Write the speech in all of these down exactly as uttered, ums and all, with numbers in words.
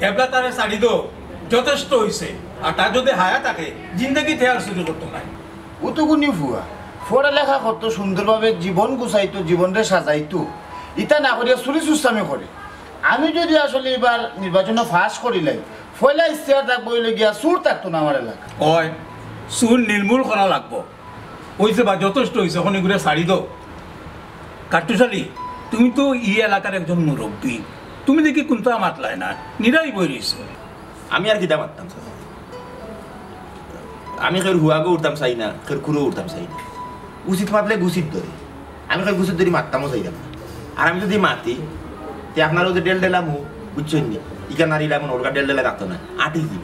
হেবলা তারে ছাড়ি দো যথেষ্ট হয়েছে আর তার যদি হায়া থাকে জিন্দগি থেয়ার শুরু করতো না ও তো কোনি ফুয়া পড়ালেখা করতো সুন্দরভাবে জীবন গুছাইতো জীবনরে সাজাইতো ইটা না করিয়া চুরি চুস্তামি করে আমি যদি আসলে এবার নির্বাচনে ফাঁস করিলাই ফয়লা ইস্তেহার থাকবো গিয়া চুর থাকতো না আমার এলাকা হয় চুর নির্মূল করা লাগবো হয়েছে বা যথেষ্ট হয়েছে ওখানে ঘুরে ছাড়ি দো কাট্টুশালী তুমি তো ই এলাকার একজন মুরব্বী তুমি দেখি কোনটা মাতলায় না নিরাই বই রয়েছো আমি আর কিতা মারতাম আমি খের হুয়াগো উঠতাম চাই না খের খুঁড়ো উঠতাম চাই না উচিত মাতলে গুচিত ধরে আমি খের গুচিত ধরে মারতামও চাইতাম না আর আমি যদি মাতি তে আপনারও যে ডেল ডেলাম বুঝছেন নি ইকা নারীরা এখন ওরকা ডেল ডেলা রাখতো না আটি দিব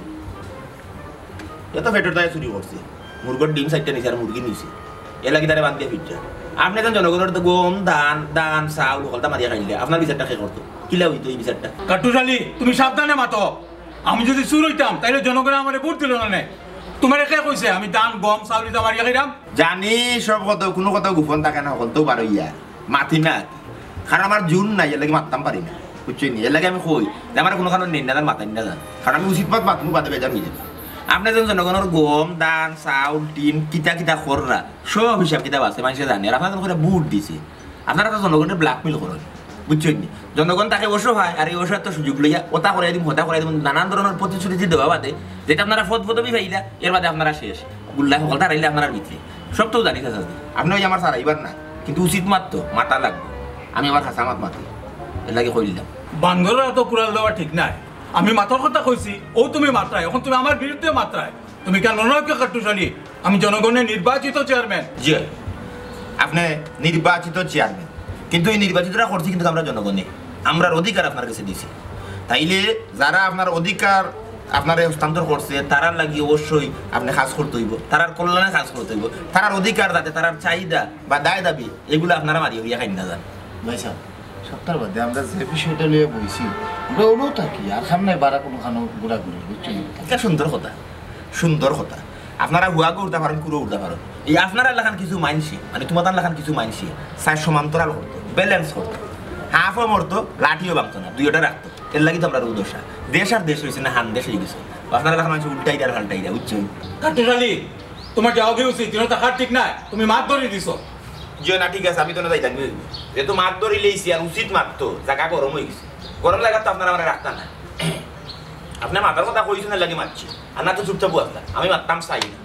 এত ফেটোর দায় চুরি করছে মুরগর ডিম সাইডটা নিছে আর মুরগি নিছে এলাকি তারে বাদ দিয়ে ফিরছে আপনি এখন জনগণের তো গম ধান দান চাউল হলতা মারিয়া খাইলে আপনার বিচারটা কে করতো কিলা হইতো এই বিচারটা কাট্টুশালী তুমি সাবধানে মাতো আমি যদি চুর হইতাম তাইলে জনগণ আমার ভোট দিল না তোমার কে কইছে আমি ধান গম চাউল দিতে মারিয়া খাইলাম জানি সব কথা কোনো কথা গোপন থাকে না হলতেও পারো ইয়া মাতি না কারণ আমার জুন নাই এর লাগে মারতাম পারি না বুঝছি নি এর লাগে আমি কই যে আমার কোনো কারণ নেই না মাতাই না যান কারণ আমি উচিত পাত মাতমু বাদে বেজার হয়ে যাবে আপনি যখন জনগণের গম ধান চাউল টিন কিতা কিতা খররা সব হিসাব কিতাব আছে মানুষে জানে আর আপনার করে বুট দিছে আপনারা তো জনগণের ব্ল্যাকমেল করেন বুঝছেন নি জনগণ তাকে অসহায় আর এই অসহায় তো সুযোগ লইয়া ওটা করে দিম হতা করে দিম নানান ধরনের প্রতিশ্রুতি দেওয়া বাদে যেটা আপনারা ফদ ফদবি পাইলা এর বাদে আপনারা শেষ গুল্লা সকলটা রাইলে আপনারা ভিতরে সব তো জানি চাচা আপনি ওই আমার সারা এবার না কিন্তু উচিত মাত্র মাতা লাগবে আমি আবার হাসা মাত মাতি এর লাগে কই দিলাম বান্দরের এত কুড়াল দেওয়া ঠিক নাই আমি মাথার কথা কইছি ও তুমি মাত্রায় এখন তুমি আমার বিরুদ্ধে মাত্রায় তুমি কেন নয় কাট্টুশালী আমি জনগণের নির্বাচিত চেয়ারম্যান জি আপনি নির্বাচিত চেয়ারম্যান কিন্তু এই নির্বাচিতরা করছি কিন্তু আমরা জনগণে আমরা অধিকার আপনার কাছে দিছি তাইলে যারা আপনার অধিকার আপনার হস্তান্তর করছে তারার লাগি অবশ্যই আপনি কাজ করতে হইব তারার কল্যাণে কাজ করতে হইব তারার অধিকার যাতে তারার চাহিদা বা দায় দাবি এগুলো আপনারা মারিয়ে হইয়া খাই না যান ভাই সাহেব সপ্তাহ বাদে আমরা যে বিষয়টা নিয়ে বইছি আমরা ওটাও থাকি আর সামনে বারা কোনো খানো ঘোরাঘুরি বুঝছি এটা সুন্দর কথা সুন্দর কথা আপনারা হুয়াগো উঠতে পারেন কুড়ো উঠতে পারেন এই আপনারা লেখান কিছু মাইনসি মানে তোমাদের লেখান কিছু মাইনসি সাইড সমান্তরাল করতো ব্যালেন্স করতো হাফও মরতো লাঠিও ভাঙতো না দুইটা রাখতো এর লাগি তো আমরা উদোষা দেশ আর দেশ হয়েছে না হান দেশ হয়ে গেছে আপনারা লেখান মানুষ উল্টাই দেয় ফাল্টাই দেয় বুঝছো কাট্টুশালী তোমার যাওয়া কি উচিত তুমি থাকার ঠিক নাই তুমি মাত ধরে দিছো যে না ঠিক আছে আমি তো না যাইতাম যেহেতু মাত ধরে লেইছি আর উচিত মারতো জায়গা গরম হয়ে গেছে গরম লাগা তো আপনারা আমার রাখতা না আপনার মাথার কথা কইছেন না লাগে মারছি আর না তো চুপচাপ আসলা আমি মারতাম চাই না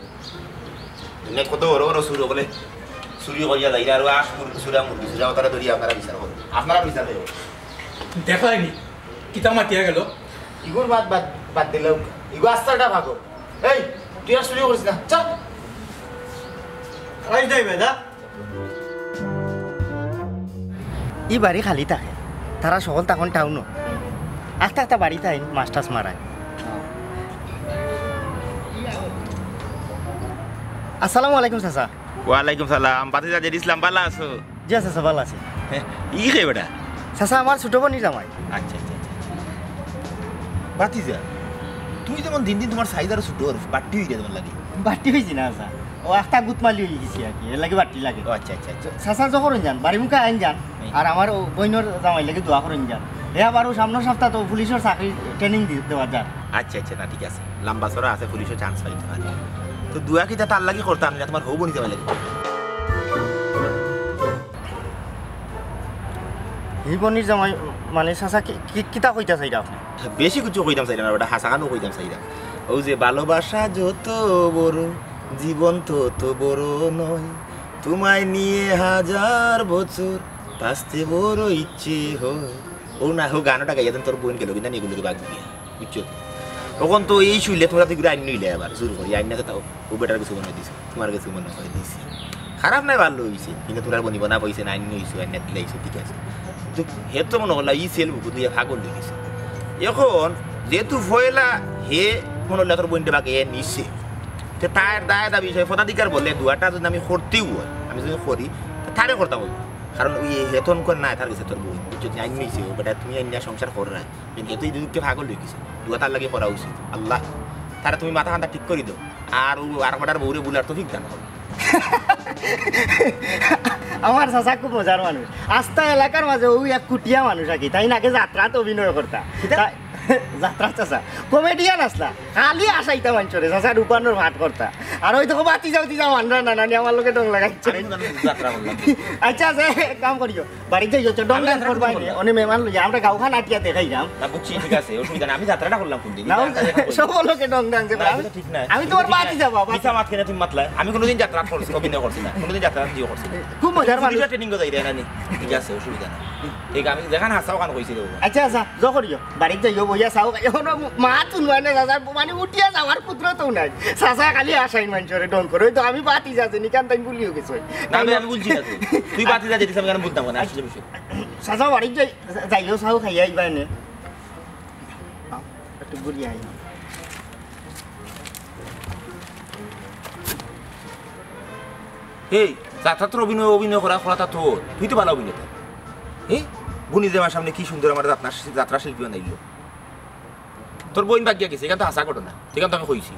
তুমি কত বড় বড় সুর বলে চুরি করিয়া যাই আর আশ মুরগি চুরা মুরগি চুরা তারা ধরিয়া আপনারা বিচার করুন আপনারা বিচার দেব দেখায়নি কিতা মাতিয়া গেল ইগোর বাদ বাদ বাদ দিলেও ইগো আস্তাটা ভাগো এই তুই আর চুরি করিস না চল আই যাই বেদা ই বাড়ি খালি থাকে তারা সকল তখন টাউনও আস্তে আস্তে বাড়িতে আইন মাছ টাছ মারায় আসসালামু আলাইকুম চাচা ওয়ালাইকুম সালাম বাতিজা জেড ইসলাম ভালো আছো জি চাচা ভালো আছে ই কে বেটা চাচা আমার ছোট বোনই জামাই আচ্ছা আচ্ছা বাতিজা তুই যেমন দিন দিন তোমার সাইজ আরো ছোট বাট্টি হয়ে যায় তোমার লাগে বাটি হয়েছি না চাচা ও একটা গুতমালি হয়ে গেছি আর কি এর লাগে বাটি লাগে ও আচ্ছা আচ্ছা আচ্ছা চাচা যখন যান বাড়ি মুখে আইন যান আর আমার বইনের জামাই লাগে দোয়া করেন যান এ আবার সামনের সপ্তাহ তো পুলিশের চাকরি ট্রেনিং দেওয়া যান আচ্ছা আচ্ছা না ঠিক আছে লম্বা চড়া আছে পুলিশও চান্স পাইতে পারে তো দুয়া কিটা তার লাগি করতাম না তোমার হৌ বনি যাবে লাগে এই বনির জামাই মানে চাচা কিতা কইতা চাইরা আপনি বেশি কিছু কইতাম চাই না ওটা হাসাগানো কইতাম চাই না ও যে ভালোবাসা যত বড় জীবন তত বড় নয় তোমায় নিয়ে হাজার বছর বাঁচতে বড় ইচ্ছে হয় ও না হো গানটা গাইয়া দেন তোর বোন গেল কিনা এগুলোকে বাগ দিয়ে বুঝছো তখন তো এই শুইলে তোমরা তো আইন নিলে আবার শুরু করি আইন না তাও ও বেটার কিছু মনে দিছে তোমার কিছু মনে করে দিছি খারাপ নাই ভালো হয়েছে কিন্তু তোরা বনিব না পয়সা আইন নিয়েছো আইন না দিলাইছো ঠিক আছে তো হে তো মনে হলো ই সেল বুকু দিয়ে ফাগল দিয়ে গেছে এখন যেহেতু ফয়লা হে মনে হলো তোর বোনটা বাকে এ নিচ্ছে তো তার দায় দাবি বিষয় পদাধিকার বলে দুয়াটা যদি আমি করতেও হয় আমি যদি করি তারে করতাম কারণ ওই হেতন করে না তার কাছে তোর বোন যদি আইন নিয়েছে ও বেটা তুমি আইন সংসার কর না কিন্তু এতই দুঃখে ফাগল হয়ে গেছে দুয়া তার লাগে করা উচিত আল্লাহ তারা তুমি মাথা খান্তা ঠিক করে দাও আর ও আর কটার বউরে বলে আর তো ঠিক জানা হবে আমার চাচা খুব মজার মানুষ আস্থা এলাকার মাঝে ওই এক কুটিয়া মানুষ আর কি তাই নাকি যাত্রাত অভিনয় করতা যাত্রা চাচা কমেডিয়ান আসলা খালি আসাইতা মাঞ্চরে চাচা রূপানোর ভাট করতা আর ওই তো বাতি যাও যাও আন্ডা না নানি আমার লোকে ডং লাগাইছে যাত্রা করলাম আচ্ছা আচ্ছা এক কাম করিও বাড়িতে যাইছো ডং ডান্স করবাই অনে মেহমান লই আমরা গাওখান আটিয়া দেখাই যাম না বুঝছি ঠিক আছে অসুবিধা না আমি যাত্রাটা করলাম কোন দিন নাও সব লোকে ডং ডান্স ঠিক না আমি তোমার বাতি যাবো মিছা মাত কেন তুমি মাতলা আমি কোনোদিন যাত্রা করছি অভিনয় করছি না কোনোদিন যাত্রা দিও করছি না খুব মজার মানুষ ট্রেনিং যাই রে নানি ঠিক আছে অসুবিধা না ঠিক আমি দেখান হাসাও কান কইছিল আচ্ছা আচ্ছা জ করিও বাড়িতে যাইও বইয়া চাও এখন মা তুলবাই না চাচা মানে উঠিয়া যাওয়ার পুত্র তো নাই চাচা খালি আসাই মাঞ্চরে ডং করে ওই তো আমি বাতি যাচ্ছি নিকান তাই ভুলিও গেছো না আমি আমি বুঝছি না তুই তুই বাতি যা যেতিস আমি কেন বুঝতাম না আসলে বিষয় চাচা বাড়িতে যাই যাইও চাও খাইয়া আইবা এনে একটু ঘুরি আই এই যাত্রা তোর অভিনয় অভিনয় করা করা তো তুই তো ভালো অভিনেতা এই বুনি দেওয়ার সামনে কি সুন্দর আমার যাত্রা যাত্রা শিল্পী বানাইল তোর বোন বাগিয়া গেছে এখান তো হাসা ঘটনা এখান তো আমি কইছি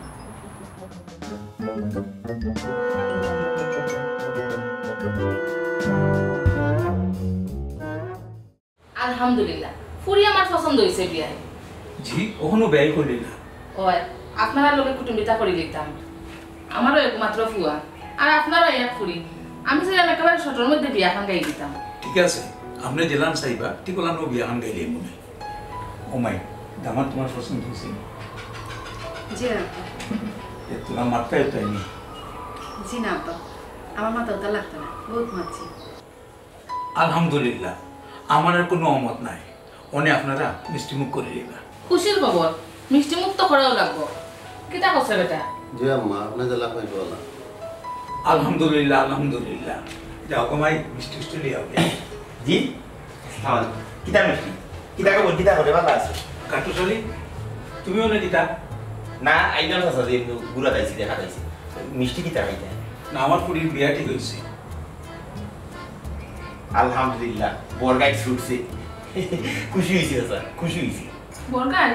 আলহামদুলিল্লাহ ফুরি আমার পছন্দ হয়েছে বিয়ায় জি কখনো ব্যয় করলি না ওই আপনারা লোকে কুটুম্বিতা করে লিখতাম আমারও একমাত্র ফুয়া আর আপনারও এক ফুরি আমি চাইলাম একেবারে ছোটর মধ্যে বিয়া খান গাই দিতাম ঠিক আছে আপনি জেলান চাইবা ঠিক হলাম বিয়াখান গাইলে মনে ও মাই দামার তোমার পছন্দ হয়েছে জি না তোমার মাত্রায় তাই নি জি না আব্বা আমার মাথা ওটা লাগতো না বহুত মারছি আলহামদুলিল্লাহ আমার আর কোনো অমত নাই অনে আপনারা মিষ্টিমুখ করে দিবা খুশির খবর মিষ্টি মুক্ত করাও লাগবো কিতা করছে বেটা জি আম্মা আপনি জেলা পাইব না আলহামদুলিল্লাহ আলহামদুলিল্লাহ যাও কমাই মিষ্টি মিষ্টি লিয়ে হবে জি হ্যাঁ কিতা মিষ্টি কিতা কব কিতা করে ভালো আছে কাটুশালি তুমিও না দিতা না আইনাল আছে যে গুড়া দাইছি দেখা দাইছি মিষ্টি কিতা খাইতে না আমার পুরীর বিয়া ঠিক হয়েছে আলহামদুলিল্লাহ বরগাইট ছুটছে খুশি হয়েছি স্যার খুশি হয়েছি বরগাট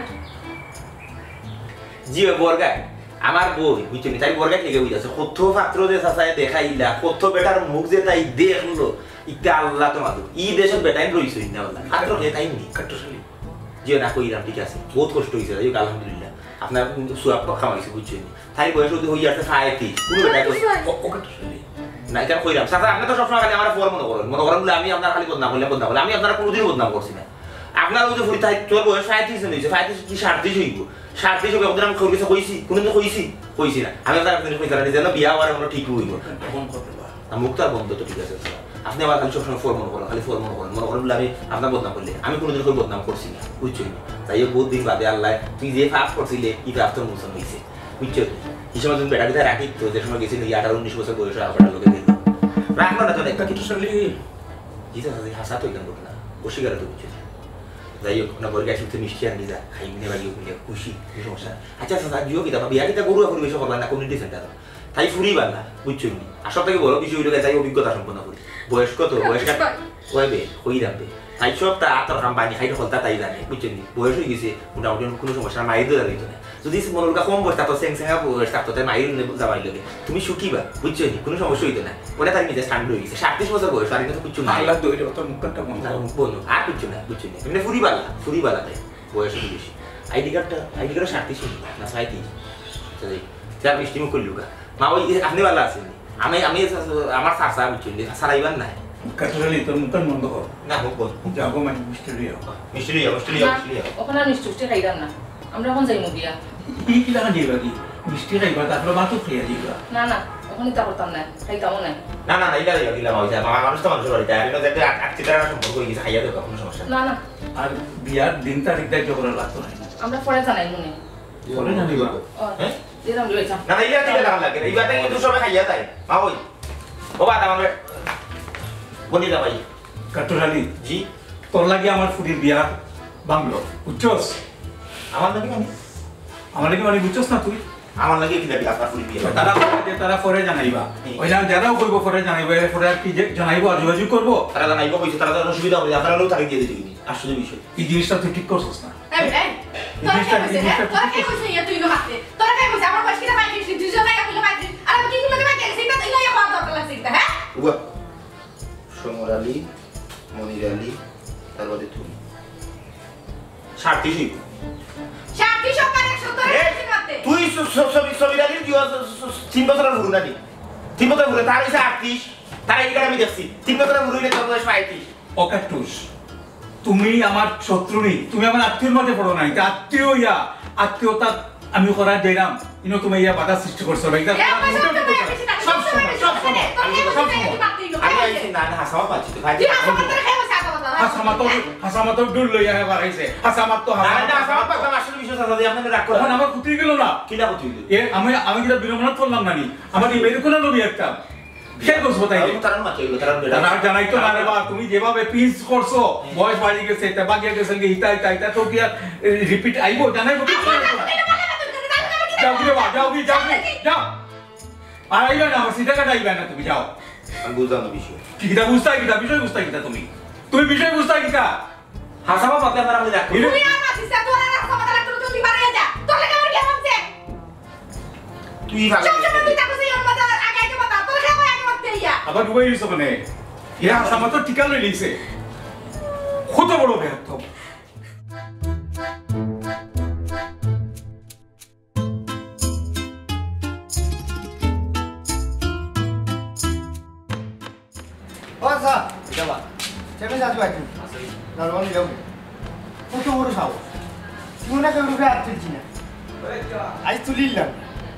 জি বরগাইট আমার বই বুঝছেন তাই বরগাইট লেগে বুঝাচ্ছে কত পাত্র যে চাচায় দেখাইলা কত বেটার মুখ যে তাই দেখলো ইটা আল্লাহ তোমার ই দেশের বেটাই রইছে না আল্লাহ পাত্র কে তাই নি কাটুশালি জি না কইরাম ঠিক আছে বহুত কষ্ট হয়েছে যাই হোক আলহামদুলিল্লাহ আপনার সুয়াব খামাইছে বুঝছেন তাই বয়স যদি হয়ে যাচ্ছে ফায়াতি পুরো বেটা ও কাটুশালি না এটা কইরাম চাচা আপনি তো সবসময় খালি আমার ফোর মনে করেন মনে করেন বলে আমি আপনার খালি বদনাম করলে বদনাম করলে আমি আপনার কোনোদিনও বদনাম করছি না আপনার ওই যে ফুরি তাই তোর বয়স সাঁত্রিশ হয়েছে সাঁত্রিশ কি সাঁত্রিশ হইব সাঁত্রিশ হবে ওদের আমি কইছি কইছি কোনোদিন কইছি কইছি না আমি আপনার আপনি কইতে পারি যেন বিয়া হওয়ার আমরা ঠিক হইব তখন করতে পার মুক্ত আর বন্ধ তো ঠিক আছে আপনি আমার খালি সবসময় ফোর মনে করেন খালি ফোর মনে করেন মনে করেন বলে আমি আপনার বদনাম করলে আমি কোনোদিন কই বদনাম করছি না বুঝছেন তাই বহুত দিন বাদে আল্লাহ তুই যে ফাফ করছিলে ই ফাফ তোর মোচন হয়েছে বুঝছেন এই সময় তুমি বেটা কোথায় রাখি তো যে সময় গেছিল আঠারো উনিশ বছর বয়স আপনার লোকে দিল রাখলো না তো একটা কাটুশালি জি স্যার হাসা তো এখান না অস্বীকার তো বুঝছেন যাই হোক না বলে গেছে মিষ্টি আনি যা খাই মিনে বাড়ি খুশি সমস্যা আচ্ছা আচ্ছা জিও কি বিয়া কিতা গরু পরিবেশ করবেন না কমিউনিটি সেন্টার তাই ফুরিবার না বুঝছো নি আর সব থেকে বড় বিষয় হইল যাই অভিজ্ঞতা সম্পন্ন করি বয়স কত বয়স কয়বে কই রাখবে তাই সব তা আতর কাম বানি খাইতে হলতা তাই জানে বুঝছো নি বয়স হয়ে গেছে মোটামুটি কোনো সমস্যা মায়ের দৌড়া দিত না যদি মনে করা কম বয়স থাকতো সেং সেঙ্গা বয়স থাকতো তাই মায়ের যাওয়াই লাগে তুমি শুকিবা বুঝছো নি কোনো সমস্যা হইতো না ওটা তার নিজে স্ট্যান্ড হয়ে গেছে সাতত্রিশ বছর বয়স আর কিন্তু কিছু না আল্লাহ দইরে তোর মুখটা বন্ধ বন্ধু আর কিছু না বুঝছো নি এমনি ফুরিবালা ফুরিবালা তাই বয়স একটু বেশি আইডি কার্ডটা আইডি কার্ডটা সাতত্রিশ না সাঁত্রিশ চার মিষ্টি মুখ করলি মা ওই আপনি ভালো আছেন আমি আমি আমার চাষা বুঝছেন সারাইবার নাই কাটুশালি তোর মুখটা বন্ধ কর না মুখ বন্ধ যাও কমাই মিষ্টি লিয়ে হবে মিষ্টি লিয়া মিষ্টি লিয়া মিষ্টি লিয়া ওখানে আর মিষ্টি উষ্টি খাইতাম না আমরা এখন যাইমু বিয়া কি কি লাগা দিবা কি মিষ্টি খাইবা তারপরে মাত্র খেয়ে দিবা না না ওখানে তা করতাম না খাইতামও নাই না না না এটা দিও দিলাম ওই যে মানুষ তো মানুষের বাড়িতে আমি তো দেখতে আটটা সম্পর্ক হয়ে গেছে খাইয়া দেবো কোনো সমস্যা না না আর বিয়ার দিন তারিখ দায়িত্ব করা লাগতো না আমরা পরে জানাই মনে পরে জানিবা হ্যাঁ দিলাম লইছা না না এটা দিলে লাগা লাগে এইবারে কিন্তু সবাই খাইয়া যায় মা ওই ও বাবা আমার বলি না ভাই কাটুশালি জি তোর লাগে আমার ফুরির বিয়া বাংলো বুঝছস আমার নাকি আমি আমার লাগে মানে বুঝছস না তুই আমার লাগে কি দেখি আপনার ফুল বিয়ে তারা যে তারা পরে জানাইবা ওই না যারাও করবো পরে জানাইবা এর পরে আর কি যে জানাইবো আর যোগাযোগ করবো তারা জানাইব কইছে তারা তো অসুবিধা হবে আপনারা লোক তাকে দিয়ে দিতে কিনি আসলে বিষয় এই জিনিসটা তুই ঠিক করছস না এই এই তোরা কি কইছিস হ্যাঁ তোরা কি কইছিস ইয়া তুই নহাতে তোরা কি কইছিস আমার বয়স কিটা বাইরে তুই দুজন টাকা কইলে বাইরে আর আমি কি কইলে বাইরে সেটা তো ইয়া পাওয়া দরকার লাগছে হ্যাঁ উয়া সমর আলী মনির আলী তারপরে তুমি সাতত্রিশ সাথী সবার একশো ধরে এ, গেছে মারতে তুই ছবি ছবি ডালি দিও তিন বছরের ভুল নাকি তিন বছরের ভুলে তার হয়েছে আটত্রিশ তার এই আমি দেখছি তিন বছরের ভুল হইলে তোর বয়স পঁয়ত্রিশ ও কাটুস তুমি আমার শত্রু নেই তুমি আমার আত্মীয়র মধ্যে পড়ো নাই আত্মীয় ইয়া আত্মীয়তা আমি করার দিলাম ইনো তুমি ইয়া বাধা সৃষ্টি করছো ভাই সব সময় সব সময় সব সময় আমি আইছি না না হাসাও পাচ্ছি তো ভাই তুই আমার কথা খাই বসে কথা কথা হাসামাতো হাসামাতো দূর লইয়া হেবার আইছে হাসামাত তো না না হাসাও হাসামাত পাচ্ছি আসলে বিষয় সাথে আপনাদের রাগ তখন করবেন আমার কুতি গেল না কিলা কথা হইলো এ আমি আমি যেটা বিড়ম্বনা করলাম না নি আমার ইমেল কোন নবী একটা কে বলছ তাই তারা মাছ হইলো তারা তারা জানাই তো না রে বা তুমি যেভাবে পিস করছো বয়স বাড়ি গেছে তে বাকি গেছে কি হিতা হিতা হিতা তো কি রিপিট আইবো জানাই যাও কি বা যাও কি যাও কি যাও আর আইবা না আমার সিধা কাটা আইবা না তুমি যাও আমি বুঝলাম না বিষয় কি কিটা বুঝতা কিটা বিষয় বুঝতা কিটা তুমি তুমি বিষয় বুঝতা কিটা হাসাও পাতলে আপনারা আমি রাগ করি তুই আর মাছিস না তোর রাস্তা মাথা লাগতো তুই বাড়ি যা তোর লাগে আমার কি হচ্ছে তুই ভালো সব সময় তুই তাকো সেই ওর মাথা আগাইতে মাথা তোর লাগে আমার আগে মারতে ইয়া আবার ডুবাই দিছো মানে এরা হাসামাতো টিকা লই লিছে কত বড় ব্যর্থ ও স্যার যাবা চেপে যাচ্ছি ভাই দারোয়ান যাও কত বড় সাহস তুই না কেউ রূপে আর তুলছি না আজ তুলিলাম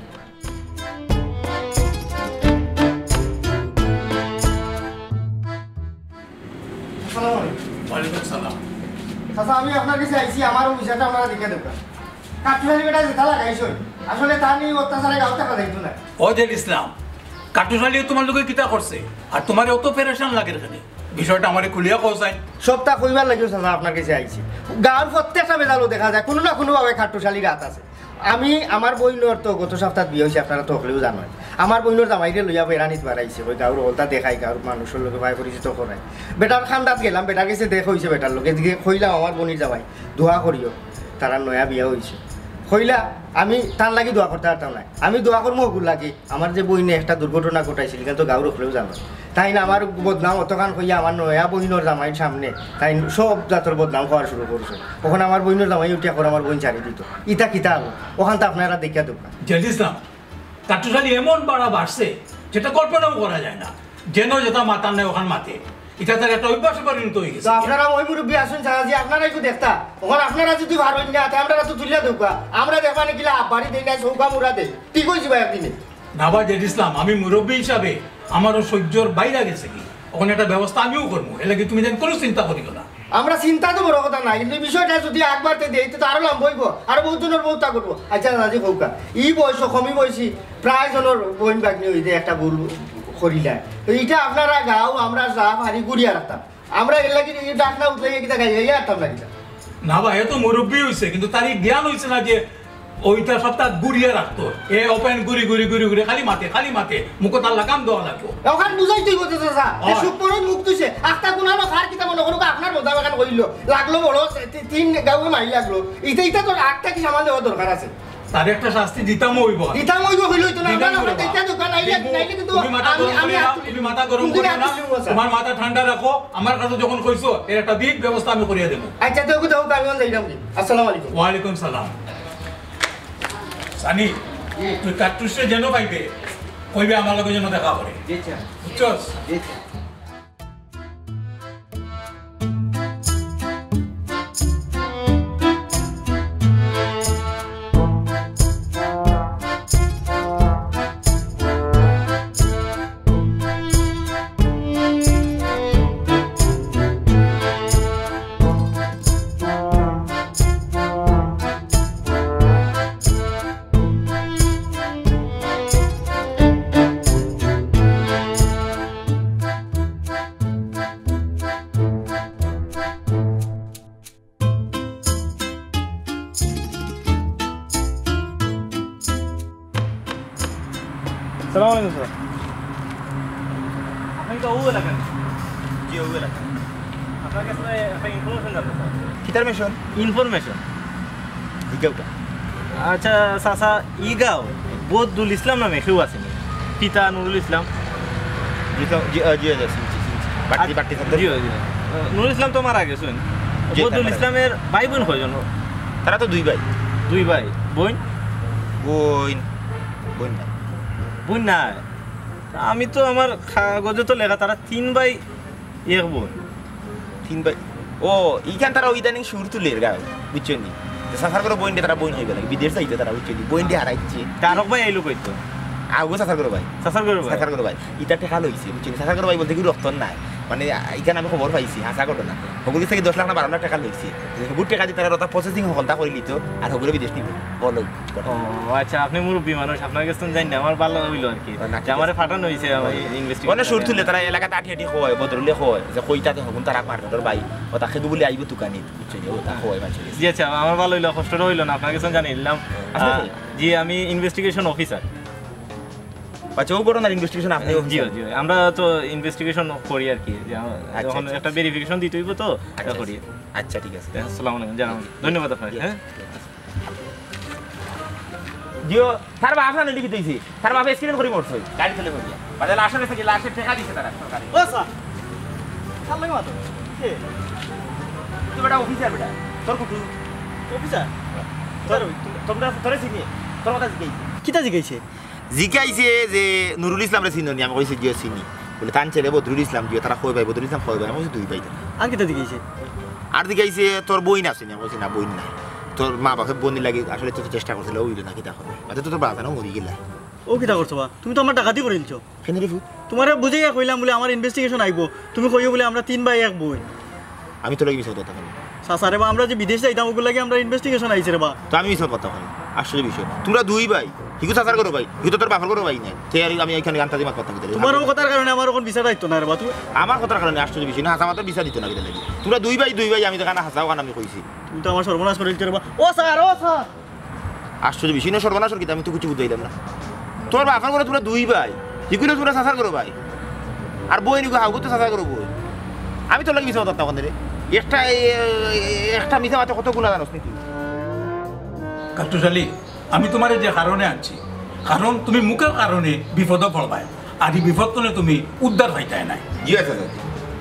আসসালামু আলাইকুম ওয়ালাইকুম সালাম চাচা আমি আপনার কাছে আইছি আমার বিষয়টা আপনারা দেখে দেবেন কাঠুরানি বেটা যেটা লাগাইছো আসলে তার নিয়ে অত্যাচারে গাঁও টাকা দেখতো না ওদের ইসলাম কাটুশালী তোমার লোকে কিতা করছে আর তোমার অত পেরেশান লাগে এখানে বিষয়টা আমারে খুলিয়া কওসাই সবটা কইবার লাগিও চাচা আপনার কাছে আইছি গাঁর প্রত্যেকটা বেদালও দেখা যায় কোনো না কোনোভাবে খাট্টুশালী রাত আছে আমি আমার বইনোর তো গত সপ্তাহ বিয়ে হয়েছে আপনারা তো হলেও জানেন আমার বইনোর জামাইরে লইয়া বেড়ানিত বাড়াইছে ওই গাঁর হলতা দেখাই গাঁর মানুষের লোকে ভাই পরিচিত করাই বেটার খান্দাত গেলাম বেটার কাছে দেখ হয়েছে বেটার লোকে দিকে কইলাম আমার বনির জামাই দোয়া করিও তারা নয়া বিয়া হয়েছে কইলা আমি তার লাগি দোয়া করতে পারতাম না আমি দোয়া করবো ওগুলো লাগি আমার যে বইনে একটা দুর্ঘটনা ঘটাইছিল কিন্তু গাঁর হলেও জানো তাই না আমার বদনাম অতখান কইয়া আমার নয়া বহিনোর জামাইয়ের সামনে তাই সব জাতর বদনাম হওয়ার শুরু করছে ওখানে আমার বহিনোর জামাই উঠিয়া করে আমার বোন চারি দিত ইটা কিতা হবো ওখান তো আপনারা দেখিয়া দোকান জেল ইসলাম কাটুশালী এমন বাড়া বাড়ছে যেটা কল্পনাও করা যায় না যেন যেটা মাতার নেই ওখান মাতে এটা তার একটা অভ্যাসে পরিণত হয়ে গেছে তো আপনারা ওই মুরব্বী আসুন ছাড়া যে আপনারা একটু দেখতা ওখানে আপনারা যদি ভার হইন না আমরা তো তুলিয়া দোকা আমরা দেখবা নাকি বাড়ি দেই না সৌকা মুরা দেই কি কইছি ভাই একদিনে না ভাই জেল ইসলাম আমি মুরব্বী হিসাবে আমারও সহ্যর বাইরে গেছে কি ওখানে একটা ব্যবস্থা আমিও করবো এর লাগে তুমি যেন কোনো চিন্তা করিও না আমরা চিন্তা তো বড় কথা নাই কিন্তু বিষয়টা যদি একবারতে দেই তো আরো লম্ব হইব আর বহুত জনের বহুতা করবো আচ্ছা রাজি কৌকা ই বয়স কমি বয়সী প্রায় জনের বোন বাগনি হইতে একটা ভুল করিলা তো এইটা আপনারা গাও আমরা যা পারি গুড়িয়া রাখতাম আমরা এর লাগি ডাক না উঠলে কিটা গাইয়া রাখতাম না কিটা না ভাই এ তো মুরব্বী হয়েছে কিন্তু তার জ্ঞান হয়েছে না যে ওইটা সপ্তাহ গুড়িয়ে রাখতো এ ওপেন গুড়ি গুড়ি গুড়ি গুড়ি খালি মাতে খালি মাতে মুখত আল্লাহ কাম দেওয়া লাগতো ওখান বুঝাই তুই বলতে চাচা সুপরত মুখ তুইছে আস্তা কোনালো খার কিতা মনে করো আপনার বোধা বাগান কইলো লাগলো বড় তিন গাঁয়ে মারি লাগলো ইটা ইটা তোর আটটা কি সামান দেওয়া দরকার আছে তার একটা শাস্তি দিতাম হইব ইটা মইব হইলো তো না আমরা দেখতে দোকান আইলে নাইলে কিন্তু তুমি মাথা গরম আমি করে না তুমি মাথা গরম করে না তোমার মাথা ঠান্ডা রাখো আমার কাছে যখন কইছো এর একটা বিগ ব্যবস্থা আমি করিয়ে দেব আচ্ছা তো দাও আমি যাইলাম আসসালামু আলাইকুম ওয়া আলাইকুম সালাম সানি তুই কাটুসে যেন পাইবে কইবে আমার লগে যেন দেখা করে বুঝছস সালাম আলাইকুম স্যার আপনি তো ও এলাকার জি ও এলাকা আপনার কাছে একটা ইনফরমেশন জানতে স্যার কিতার মেশন ইনফরমেশন দিগাওটা আচ্ছা চাচা ই গাঁও বদুল ইসলাম নামে কেউ আসেনি পিতা নুরুল ইসলাম জি জি জি জি বাটি বাটি জি জি নুরুল ইসলাম তো মারা গেছেন যে বদরুল তারা- ইসলামের ভাই বোন কয়জন তারা তো দুই ভাই দুই ভাই বোন বোন বোন না বোন নাই আমি তো আমার কাগজে তো লেখা তারা তিন ভাই এক বোন তিন ভাই ও এইখান তারা ইদানিং সুর তুলে গাও বুঝছেন নি সাফার করে বইন দিয়ে তারা বইন হয়ে গেল বিদেশ যাইতে তারা বুঝছেন নি বইন দিয়ে হারাইছে তারক ভাই আইলো কইতো আগো সাফার করে ভাই সাসার করে ভাই সাফার করে ভাই এটা টেকা লইছে বুঝছেন সাফার করে ভাই বলতে কি রক্ত নাই মানে এইখানে আমি খবর পাইছি হাসা করো না হগুলি থেকে দশ লাখ না বারো লাখ টাকা লইছে বহুত টাকা দিয়ে তারা রতা প্রসেসিং হলতা করে লিত আর হগুলো বিদেশ নিব বলো ও আচ্ছা আপনি মুরব্বী মানুষ আপনার কাছে তো জানি না আমার ভালো হইলো আর কি না, যে আমারে ফাটানো হইছে আমার মানে ইনভেস্টিগেশন সুর তুলে তারা এলাকাতে আঠি আঠি হয় বদরুলে হয় যে কইতাতে হগুন তারা মার্কেটের ভাই ও তাকে বলে আইব তুকানি বুঝছেন ও তা হয় মানুষ জি আচ্ছা আমার ভালো হইলো কষ্টটা হইলো না আপনার কাছে জানি নিলাম আসলে আহ, জি আমি ইনভেস্টিগেশন অফিসার আচ্ছা ও বড় না ইনভেস্টিগেশন আপনি জি জি আমরা তো ইনভেস্টিগেশন করি আর কি যে আমার- আচ্ছা, যখন আচ্ছা। একটা ভেরিফিকেশন দিতে হইব তো এটা আচ্ছা, করি আচ্ছা ঠিক আছে আসসালামু আলাইকুম জানাম ধন্যবাদ আপনাকে হ্যাঁ জিও তার বাপ না লিখে দিয়েছি তার বাপ এক্সিডেন্ট করে মরছে গাড়ি ফেলে করিয়া বাদে লাশের থেকে লাশের টাকা দিছে তারা সরকারি ও স্যার ভাল লাগে মাতো কে তুই বেটা অফিসার বেটা তোর কুটু অফিসার তোর তোমরা তোরে চিনি তোর কথা জিগাইছি কিতা জিগাইছে জিগাইছে যে নুরুল ইসলামরে চিনি আমি কইছি জিও চিনি বলে তান ছেলে বদরুল ইসলাম জিও তারা কই ভাই বদরুল ইসলাম কই ভাই আমি কইছি দুই ভাই তারা। আর কিতা জিগাইছে আর জিগাইছে তোর বই না চিনি আমি কইছি না বই নাই তোর মা বাপে বন্দি লাগি আসলে তো চেষ্টা করছিল ওইল না কিতা হবে মানে তো তোর বাবা না মরি গেলা ও কিতা করছো বা তুমি তো আমার ডাকাতি করিলছো কেন রে ফুট তোমারে বুঝে গিয়া কইলাম বলে আমার ইনভেস্টিগেশন আইব তুমি কইও বলে আমরা তিন ভাই এক বই আমি তো লাগি বিষয় কথা বলি সাসারে বা আমরা যে বিদেশ যাইতাম ওগুলো লাগে আমরা ইনভেস্টিগেশন আইছে রে বা তো আমি বিষয় কথা বলি আসলে বিষয় তোমরা দুই ভাই হিকু চাচার করো ভাই হিকু তো তোর বাপের করো ভাই নাই সে আর আমি এখানে গান তাজিমাত কথা বলতে তোমারও কথার কারণে আমার ওখান বিচার দায়িত্ব না রে বা তুমি আমার কথার কারণে আশ্চর্য বিষয় না হাসা মাত্র বিচার দিত না কিতা লাগি তোমরা দুই ভাই দুই ভাই আমি তো গানা হাসাও গান আমি কইছি তুমি তো আমার সর্বনাশ করিলছো রে বা ও স্যার ও স্যার আশ্চর্য বিষয় না সর্বনাশর কিতা আমি তো কিছু বুঝাইলাম না তোর বাপের করে তোমরা দুই ভাই হিকুলে তোমরা চাচার করো ভাই আর বই নিকো হাউকু তো চাচার করো বই আমি তো লাগি বিষয় কথা ওখানে রে একটা এ- একটা মিথ্যা মাত্র কত গুণা জানোস নি তুই কাটুশালী আমি তোমার যে কারণে আনছি কারণ তুমি মুখের কারণে বিপদ পড়বাই আর এই বিপদ তো তুমি উদ্ধার হইতাই নাই জি আছে দাদি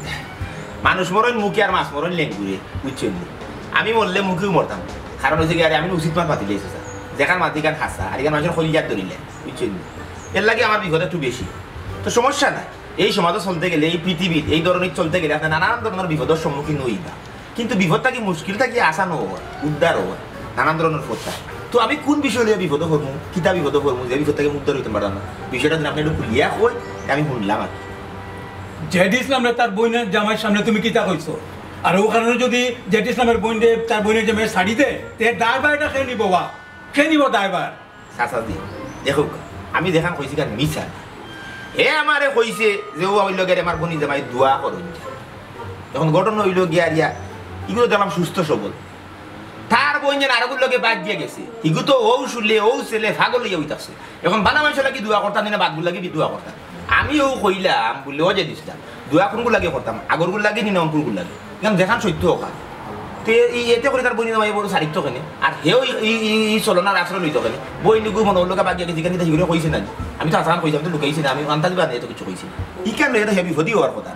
মানুষ মরণ মুখে আর মাছ মরণ লেঙ্গুরে বুঝছেন নি? আমি মরলে মুখেও মরতাম কারণ হচ্ছে কি আরে আমি উচিত মাছ মাতি লেগেছে স্যার যেখান মাতি গান হাসা আর এখানে মানুষের খলিজাত ধরিলে বুঝছেন নি? এর লাগে আমার বিপদ একটু বেশি তো সমস্যা নাই এই সমাজে চলতে গেলে এই পৃথিবীর এই ধরনের চলতে গেলে আপনি নানান ধরনের বিপদের সম্মুখীন হইবা কিন্তু বিপদটা কি মুশকিলটা কি আসানো হওয়া উদ্ধার হওয়া নানান ধরনের কথা তো আমি কোন বিষয় নিয়ে বিপদ করবো কিতা বিপদ করবো যে বিপদ থেকে উদ্ধার হইতে পারলাম না বিষয়টা যদি আপনি একটু খুলিয়া কই আমি শুনলাম আর কি। জেড ইসলামরে তার বোনের জামাইয়ের সামনে তুমি কিতা কইছো আর ও কারণে যদি জেড ইসলামের বোন দে তার বোনের জামাই শাড়ি দে তে ড্রাইভারটা খেয়ে নিব বা খেয়ে নিব ড্রাইভার চাচা দি দেখো আমি দেখান কইছি কারণ মিছা হে আমারে কইছে যে ও হইল গেলে আমার বোনি জামাই দোয়া করুন এখন ঘটনা হইল গিয়া রিয়া এগুলো দেখলাম সুস্থ সবল তার বোন যেন আরগুলোর লগে বাদ দিয়ে গেছে ইগু তো ও শুনলে ও ছেলে ফাগল হইয়া হইতাছে এখন বানা মানুষ লাগি দোয়া করতাম না বাদগুলো লাগে দোয়া করতাম আমি ও কইলাম বলে ও যে দিছিলাম দোয়া কোনগুলো লাগে করতাম আগরগুলো লাগে নি নমপুরগুলো লাগে এখন দেখান সত্য ওকা তে এই এতে করে তার বই নামাই বড় সারিত্য কেনে আর হেও এই চলনার আশ্রয় লইতো কেনে বই নিগু মনে হলো বাকি আগে জিজ্ঞাসা হিগুলো কইছে না আমি তো আসান কইছি আমি তো লুকাইছি না আমি আন্তা দিবা এত কিছু কইছি ই কেন এটা হেবি ভদি হওয়ার কথা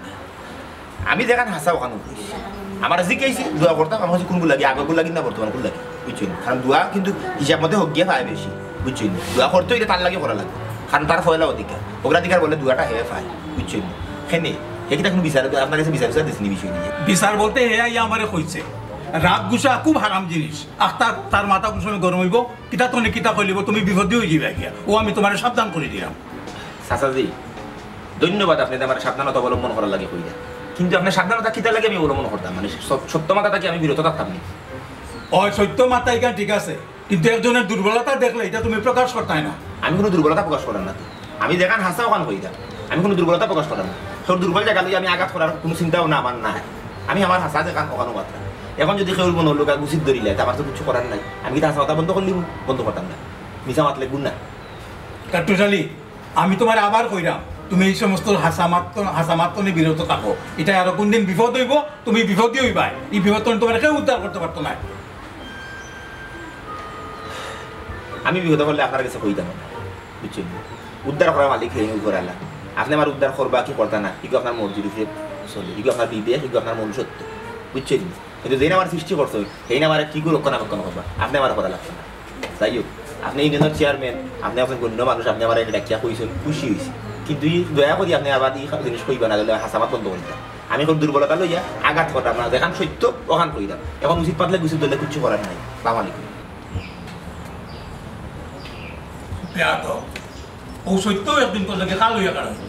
আমি দেখান হাসা ওখানে কইছি আমার জিজ্ঞাসি দোয়া করতাম আমার কাছে কোনগুলো লাগে আগরগুলো লাগি না বর্তমান কোন লাগে বুঝছেন কারণ দোয়া কিন্তু হিসাব মধ্যে হোক গিয়ে পায় বেশি বুঝছেন দোয়া করতে হইলে তার লাগে করা লাগে কারণ তার ফয়লা অধিকার অগ্রাধিকার বলে দোয়াটা হে পায় বুঝছেন হেনে হেকিটা কোনো বিচার আপনার কাছে বিচার বিচার দিচ্ছি বিষয় নিয়ে বিচার বলতে হে আই আমারে কইছে রাগ গুছা খুব হারাম জিনিস আর তার তার মাথা কুসুমে গরম হইব কিতা তো কিতা কইলিব তুমি বিপদে হয়ে যাবে গিয়া ও আমি তোমার সাবধান করে দিলাম চাচাজি ধন্যবাদ আপনি আমার সাবধানতা অবলম্বন করার লাগে কইরা কিন্তু আপনার সাবধানতা কিতা লাগে আমি অবলম্বন করতাম মানে সত্য মাথাটাকে আমি বিরত থাকতাম না ওই সত্য মাত্রা এখান ঠিক আছে কিন্তু একজনের দুর্বলতা দেখলে এটা তুমি প্রকাশ করতাই না আমি কোনো দুর্বলতা প্রকাশ করার না তো। আমি দেখান হাসা ওখান কইরা আমি কোনো দুর্বলতা প্রকাশ করার না তোর দুর্বল জায়গা লইয়া আমি আঘাত করার কোনো চিন্তাও না আমার নাই আমি আমার হাসা দেখান ওখানো কথা এখন যদি কেউ মনে হলো উচিত ধরিলে আমার তো কিছু করার নাই আমি কি হাসা কথা বন্ধ করলি বন্ধ করতাম না মিশা মাতলে গুণ না কাটুশালী আমি তোমার আবার কইরাম তুমি এই সমস্ত হাসামাত্র হাসামাত্রনে বিরত থাকো এটা আরো কোনদিন বিপদ হইব তুমি বিপদই হইবা এই বিপদ তোমার কেউ উদ্ধার করতে পারতো না আমি বিপদ করলে আপনার কাছে কইতাম না বুঝছেন উদ্ধার করার মালিক হেই করালা আপনি আমার উদ্ধার করবা কি করতা না এগুলো আপনার মর্জির উপরে চলে এগুলো আপনার বিবেক এগুলো আপনার মনুষ্যত্ব বুঝছেন কিন্তু যেই আমার সৃষ্টি করছো সেই না আমার কি রক্ষণাবেক্ষণ করবা আপনি আমার করা লাগছে না যাই হোক আপনি ইউনিয়নের চেয়ারম্যান আপনি আপনার গণ্য মানুষ আপনি আমার এটা ডাকিয়া কইছেন খুশি হয়েছি কিন্তু দয়া করি আপনি আবার এই জিনিস কইবা না দিলে হাসামাত বন্ধ করিতাম আমি এখন দুর্বলতা লইয়া আঘাত করতাম না যেখান সত্য ওখান কইতাম এখন উচিত পাতলে গুছি দিলে কিছু করার নাই বাঙালি বেয়াদ ও সত্যও একদিন তোর লাগে কাল হইয়া কারণ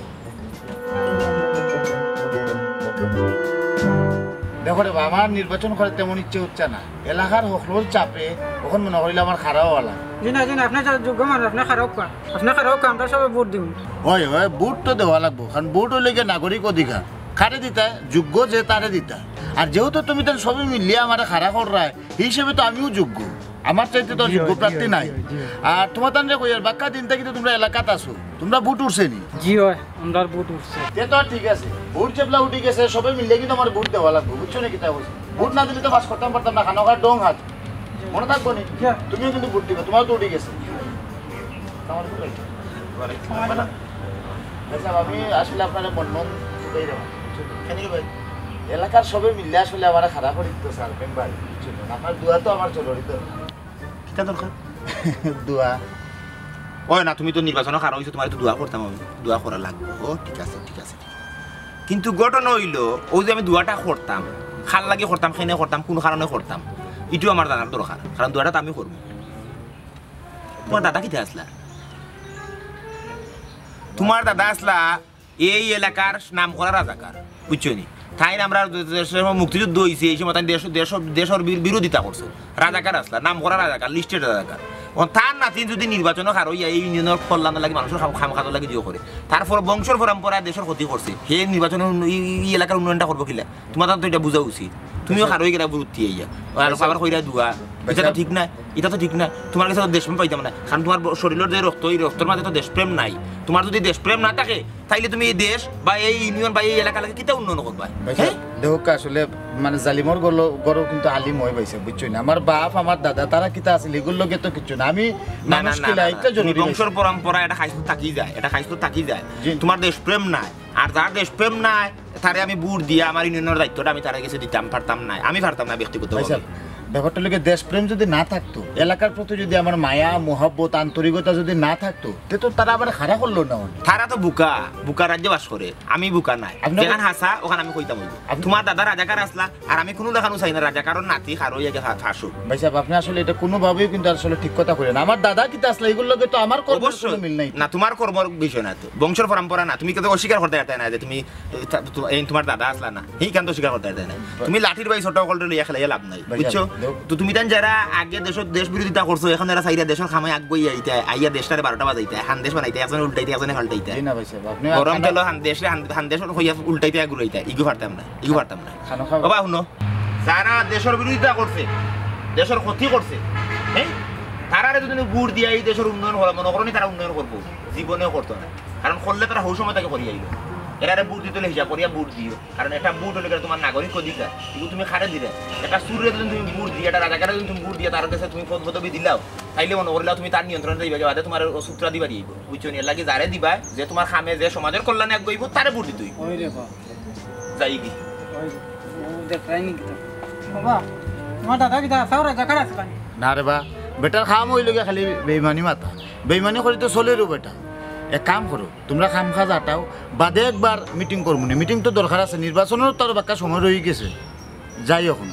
দেখো রে আমার নির্বাচন করে তেমন ইচ্ছে হচ্ছে না এলাকার হকলোর চাপে ওখান মনে করিলে আমার খারাপ হওয়া জি না জি না আপনার যারা যোগ্য মানুষ আপনার খারাপ কাম আপনার খারাপ কাম আমরা সবাই ভোট দিব হয় হয় বুট তো দেওয়া লাগবো কারণ বুট হলে গিয়ে নাগরিক অধিকার কারে দিতা যোগ্য যে তারে দিতা আর যেহেতু তুমি তার সবই মিলিয়ে আমার খারাপ করায় এই হিসেবে তো আমিও যোগ্য আমার চাইতে তো যোগ্য প্রার্থী নাই আর তোমার তান রে কইয়ার বাক্কা দিনটা কিন্তু তোমরা এলাকাত আছো তোমরা বুট উঠছে নি জি হয় আমরা ভোট উঠছে তে তো ঠিক আছে বুট চেপলা উঠি গেছে সবাই মিলে কিন্তু আমার বুট দেওয়া লাগবে বুঝছো নাকি তা বলছি বুট না দিলে তো বাস করতাম পারতাম না খানো খাওয়ার ডং হাত মনে থাকবো নি তুমিও কিন্তু বুট দিবে তোমার তো উঠে গেছে আমার বুট আছে। আচ্ছা আমি আসলে আপনারা বন্ধন দেই দেব ভাই এলাকার সবাই মিলে আসলে আমার খারাপ করে দিত স্যার মেম্বার আপনার দোয়া তো আমার জরুরি তো কিটা দরকার দোয়া ওই না তুমি তো নির্বাচন খারাপ হয়েছো তোমার তো দোয়া করতাম আমি দোয়া করা লাগবে ও ঠিক আছে ঠিক আছে কিন্তু ঘটনা হইলো ওই যে আমি দোয়াটা করতাম খাল লাগে করতাম খেনে করতাম কোন কারণে করতাম এটাও আমার জানার দরকার কারণ দোয়াটা তো আমি করবো তোমার দাদা কিতে আসলা তোমার দাদা আসলা এই এলাকার নাম করা রাজাকার বুঝছো নি তাই আমরা দেশের মুক্তিযুদ্ধ হয়েছে এই সময় তাই দেশ দেশ দেশের বিরোধিতা করছে রাজাকার আসলা নাম করা রাজাকার লিস্টেড রাজাকার তার নাতি যদি নির্বাচন হার হইয়া এই ইউনিয়নের কল্যাণ লাগে মানুষের খাম খাতো লাগে জিও করে তারপর বংশর পরম্পরা দেশের ক্ষতি করছে সেই নির্বাচনের এই এলাকার উন্নয়নটা করবো কিলা তোমার তো এটা বোঝা উচিত তুমিও হার হয়ে গেলা বুদ্ধি আইয়া আর আবার কইরা দুয়া এটা তো ঠিক না এটা তো ঠিক না তোমার কাছে তো দেশপ্রেম পাইতাম না কারণ তোমার শরীরের যে রক্ত এই রক্তের মাঝে তো দেশপ্রেম নাই তোমার যদি দেশপ্রেম না থাকে তাইলে তুমি এই দেশ বা এই ইউনিয়ন বা এই এলাকা লাগে কিতা উন্নয়ন করবা দেখো আসলে মানে জালিমর গলো গরো কিন্তু আলিম হয়ে পাইছে বুঝছো না আমার বাপ আমার দাদা তারা কিতা আছিল এগুলো লগে তো কিছু না আমি মানুষ কিলা এটা জরুরি বংশর পরম্পরা এটা খাইছো থাকি যায় এটা খাইছো থাকি যায় তোমার দেশপ্রেম নাই আর যার দেশপ্রেম নাই তারে আমি বুট দিয়া আমার ইউনিয়নের দায়িত্বটা আমি তারে কাছে দিতাম পারতাম না আমি পারতাম না ব্যক্তিগতভাবে ব্যাপারটা লোকে দেশপ্রেম যদি না থাকতো এলাকার প্রতি যদি আমার মায়া মোহাব্বত আন্তরিকতা যদি না থাকতো তে তো তারা আবার খারাপ করলো না তারা তো বুকা বুকা রাজ্যে বাস করে আমি বুকা নাই যেখানে হাসা ওখানে আমি কইতাম তোমার দাদা রাজাকার আসলা আর আমি কোনো দেখানো চাই না রাজাকারর নাতি খারো ইয়ে ফাঁসো ভাই সাহেব আপনি আসলে এটা কোনোভাবেই কিন্তু আসলে ঠিক কথা করেন আমার দাদা কিতা আসলে এগুলো লগে তো আমার কর্মের কোনো মিল নাই না তোমার কর্মর বিষয় না তো বংশের পরম্পরা না তুমি কিন্তু অস্বীকার করতে পারতে না যে তুমি এই তোমার দাদা আসলা না এই কেন তো স্বীকার করতে পারতে না তুমি লাঠির বাই ছোট কলটা লইয়া খেলাইয়া লাভ নাই বুঝছো তো তুমি তান যারা আগে দেশ দেশ বিরোধিতা করছো এখন এরা চাইরা দেশের খামাই আগবই আইতে আইয়া দেশটারে বারোটা বাজাইতে হান দেশ বানাইতে একজন উল্টাইতে একজনে পাল্টাইতে না ভাই সাহেব আপনি গরম তেল হান দেশে হান দেশ হইয়া উল্টাইতে আগুরাইতে ইগু পারতাম না ইগু পারতাম না বাবা শুনো যারা দেশের বিরোধিতা করছে দেশের ক্ষতি করছে হ্যাঁ তারারে যদি গুড় দিয়া এই দেশের উন্নয়ন হলো মনে করো তারা উন্নয়ন করবো জীবনেও করতো না কারণ করলে তারা হৌ সময় তাকে করিয়ে আইলো এরারে বুট দিতে হিসাব করিয়া বুট দিও কারণ এটা বুট হলে তোমার নাগরিক অধিকার এগুলো তুমি খারে দিলে একটা সুরে যদি তুমি বুট দিয়ে একটা রাজাকারে যদি তুমি বুট দিয়ে তার কাছে তুমি পদ পদবি দিলাও তাইলে মনে করলেও তুমি তার নিয়ন্ত্রণে দিবা বাদে তোমার সূত্রা দিবা দিব বুঝছো এর লাগে যারে দিবা যে তোমার খামে যে সমাজের কল্যাণে এক গইব তারে বুট দিতে যাই কি তোমার দাদা কিতা চাও রাজাকার আসলা না রে বা বেটার খাম হইল গিয়া খালি বেইমানি মাথা বেইমানি করি তো চলেরও বেটা এক কাম করো তোমরা খাম খা যাটাও বাদে একবার মিটিং করবো না মিটিং তো দরকার আছে নির্বাচনের তো আর বাক্কা সময় রয়ে গেছে যাই এখন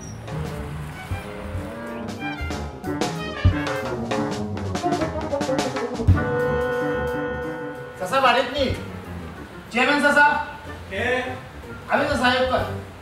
চাচা বাড়িত নি চেয়ারম্যান চাচা আমি তো সাহেব কয়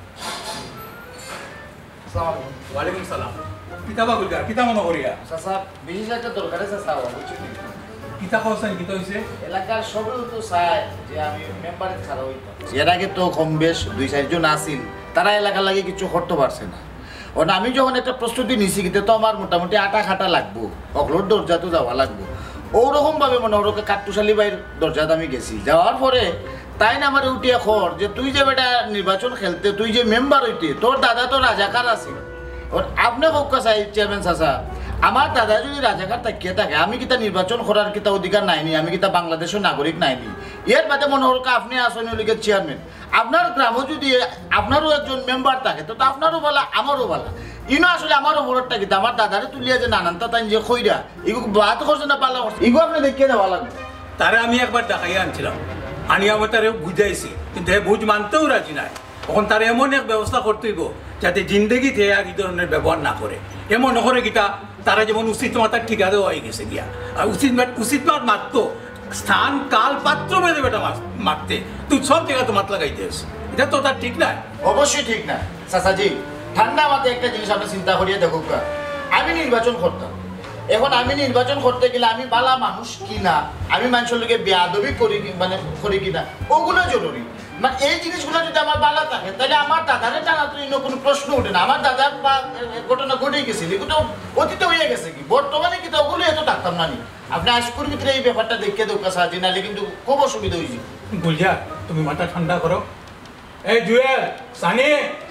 ওয়ালাইকুম সালাম কিতাবা কইতা কিতা মনে করিয়া চাচা বিশেষ একটা দরকারে চাচা বুঝছো কিতা কইছেন কিতা হইছে এলাকার সবাই তো চায় যে আমি মেম্বারে ছাড়া হইতাম এর আগে তো কম বেশ দুই চারজন আসিল তারা এলাকার লাগে কিছু করতে পারছে না ওটা আমি যখন একটা প্রস্তুতি নিছি কিন্তু তো আমার মোটামুটি আটা খাটা লাগবো অকলোর দরজা তো যাওয়া লাগবো ওরকমভাবে মনে ওরকে কাট্টুশালী বাইর দরজাতে আমি গেছি যাওয়ার পরে তাই না আমার উঠিয়া খর যে তুই যে বেটা নির্বাচন খেলতে তুই যে মেম্বার হইতে তোর দাদা তো রাজাকার আছে ওর আপনি হোক চাই চেয়ারম্যান চাচা আমার দাদা যদি রাজাকার তাকিয়ে থাকে আমি কিতা নির্বাচন করার কিতা অধিকার নাইনি, আমি কিতা বাংলাদেশের নাগরিক নাইনি। এর বাদে মনে হল আপনি আসন লীগের চেয়ারম্যান, আপনার গ্রামও যদি আপনারও একজন মেম্বার থাকে তো আপনারও বলা আমারও বলা। ইনো আসলে আমার ওপরটা কিতা আমার দাদারে তুলিয়া যে নানানটা তাই যে খইরা এগু বাত করছে না পালা করছে এগু আপনি দেখিয়ে দেওয়া লাগবে। তারে আমি একবার দেখাইয়া আনছিলাম, আনিয়া আমি তারে বুঝাইছি, কিন্তু হে বুঝ মানতেও রাজি নাই। তখন তার এমন এক ব্যবস্থা করতে হইব যাতে জিন্দগিতে আর এই ধরনের ব্যবহার না করে। এমন নকরে গীতা তারা যেমন উচিত মাতার ঠিকা দেওয়া হয়ে গেছে গিয়া, আর উচিত উচিত মাত মারতো স্থান কাল পাত্র বেঁধে বেটা মারতে, তুই সব জায়গায় তো মাত লাগাইতেস, এটা তো তার ঠিক নাই। অবশ্যই ঠিক না চাচাজি। ঠান্ডা মাথায় একটা জিনিস আপনি চিন্তা করিয়া দেখুক, আমি নির্বাচন করতাম, এখন আমি নির্বাচন করতে গেলে আমি বালা মানুষ কিনা, আমি মানুষের লোকে বেয়াদবি করি মানে করি কিনা, ওগুলো জরুরি। মানে এই জিনিসগুলো যদি আমার বালা থাকে তাহলে আমার দাদারে টানা তো ইনো কোনো প্রশ্ন ওঠে না। আমার দাদার বা ঘটনা ঘটেই গেছে, এগুলো অতীতে হয়ে গেছে কি, বর্তমানে কিন্তু ওগুলো এত থাকতাম না নি। আপনি আজকুর ভিতরে এই ব্যাপারটা দেখে দোকা সাহায্য নাহলে কিন্তু খুব অসুবিধা হয়েছে। বুঝা তুমি মাথা ঠান্ডা করো। এই জুয়েল সানি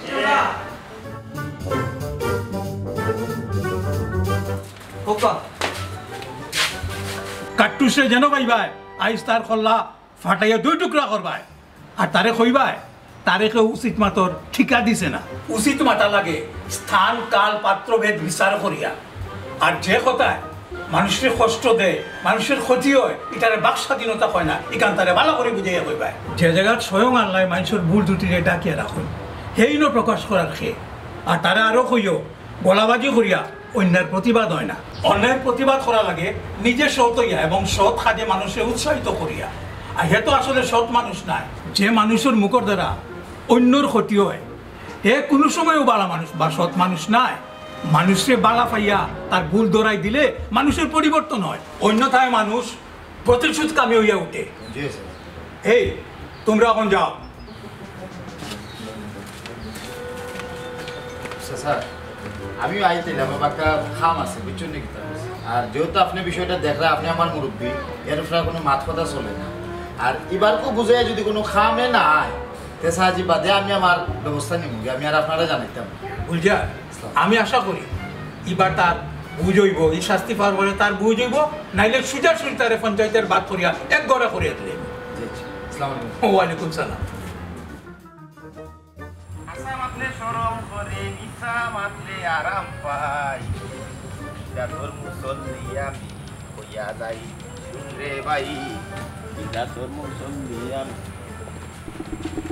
কাট্টুসে যেন পাইবাই আইস তার খল্লা ফাটাইয়া দুই টুকরা করবাই, আর তারে কইবাই তারে কেউ উচিত মাতর ঠিকা দিছে না। উচিত মাতা লাগে স্থান কাল পাত্র ভেদ বিচার করিয়া। আর যে কথায় মানুষের কষ্ট দেয়, মানুষের ক্ষতি হয়, এটারে বাক স্বাধীনতা হয় না, এখান তারে ভালো করে বুঝাইয়া কইবাই। যে জায়গায় স্বয়ং আল্লাহ মানুষের ভুল দুটিরে ডাকিয়ে রাখুন সেই ন প্রকাশ করার খেয়ে। আর তারা আরো কইও গলাবাজি করিয়া অন্যের প্রতিবাদ হয় না। অন্যের প্রতিবাদ করা লাগে নিজে সৎ হইয়া এবং সৎ কাজে মানুষের উৎসাহিত করিয়া। আর হে তো আসলে সৎ মানুষ নাই, যে মানুষের মুখর দ্বারা অন্যর ক্ষতি হয় হে কোনো সময়ও বালা মানুষ বা সৎ মানুষ নাই। মানুষকে বালা পাইয়া তার ভুল ধরাই দিলে মানুষের পরিবর্তন হয়, অন্যথায় মানুষ প্রতিশোধ কামী হইয়া উঠে। এই তোমরা এখন যাও। স্যার আমিও আইতেলাম, আমার একটা খাম আছে বুঝছেন নাকি, আর যেহেতু আপনি বিষয়টা দেখলে আপনি আমার মুরব্বী, এর উপরে কোনো মাত কথা চলে না। আর এবারকেও বুঝে যদি কোনো খামে না আয় তে সাহায্য বাদে আমি আমার ব্যবস্থা নিব, আমি আর আপনারা জানাইতাম। বুঝা আমি আশা করি এবার তার বুঝ হইব, এই শাস্তি পাওয়ার পরে তার বুঝ হইব, নাইলে সুজা সুরি তারে পঞ্চায়েতের বাদ করিয়া এক গড়া করিয়া দিলে। ওয়ালাইকুম সালাম। আশা মাতলে সরম করে, নিশা মাতলে আরাম পাই, তোর মুসল্লি আমি হইয়া যাই রে ভাই, তোর মুসল্লি আমি